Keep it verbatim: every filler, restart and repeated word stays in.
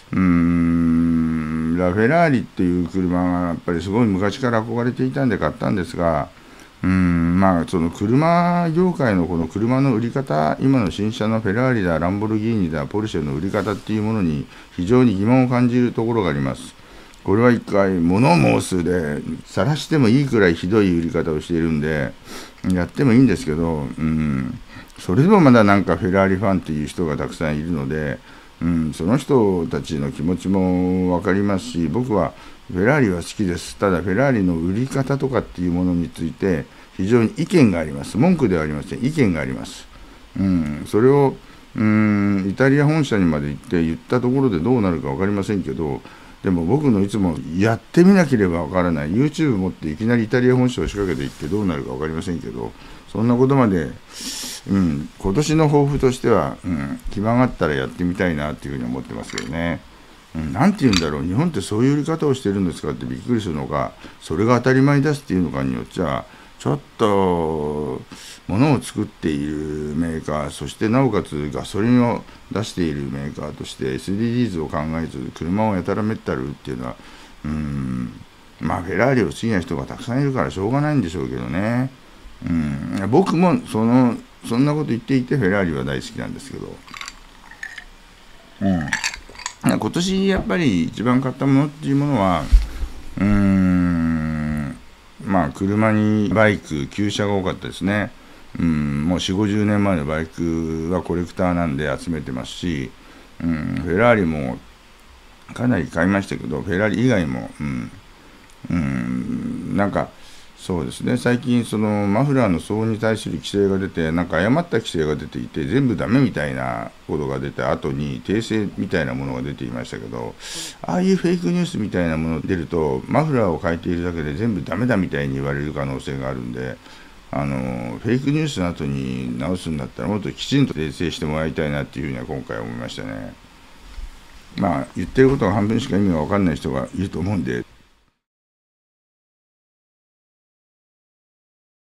うーん、ラフェラーリっていう車がやっぱりすごい昔から憧れていたんで買ったんですが、うーん、まあ、その車業界のこの車の売り方、今の新車のフェラーリだ、ランボルギーニだ、ポルシェの売り方っていうものに非常に疑問を感じるところがあります。これは一回、物申すで、晒してもいいくらいひどい売り方をしているんで、やってもいいんですけど、うん、それでもまだなんかフェラーリファンっていう人がたくさんいるので、うん、その人たちの気持ちも分かりますし、僕はフェラーリは好きです。ただ、フェラーリの売り方とかっていうものについて、非常に意見があります。文句ではありません。意見があります。うん、それを、うん、イタリア本社にまで行って言ったところでどうなるか分かりませんけど、でも僕のいつもやってみなければわからない YouTube 持っていきなりイタリア本社を仕掛けていってどうなるか分かりませんけど、そんなことまで、うん、今年の抱負としては、うん、暇があったらやってみたいなっていうふうに思ってますけどね。うん、なんて言うんだろう、日本ってそういう売り方をしてるんですかってびっくりするのか、それが当たり前ですっていうのかによっちゃ、ちょっと物を作っているメーカー、そしてなおかつガソリンを出しているメーカーとして エスディージーズ を考えず車をやたらめったるっていうのは、うーん、まあフェラーリを好きな人がたくさんいるからしょうがないんでしょうけどね。うん、僕もそのそんなこと言っていてフェラーリは大好きなんですけど、うん、今年やっぱり一番買ったものっていうものは、うーん、まあ車にバイク、旧車が多かったですね。うん、もうよん、ごじゅうねんまえのバイクはコレクターなんで集めてますし、うん、フェラーリもかなり買いましたけど、フェラーリ以外も、うん、うん、なんか、そうですね、最近、そのマフラーの騒音に対する規制が出て、なんか誤った規制が出ていて、全部ダメみたいなことが出た後に、訂正みたいなものが出ていましたけど、ああいうフェイクニュースみたいなものが出ると、マフラーを変えているだけで全部ダメだみたいに言われる可能性があるんで、あのフェイクニュースの後に直すんだったら、もっときちんと訂正してもらいたいなっていうふうには今回思いましたね。まあ、言ってることが半分しか意味が分かんない人がいると思うんで。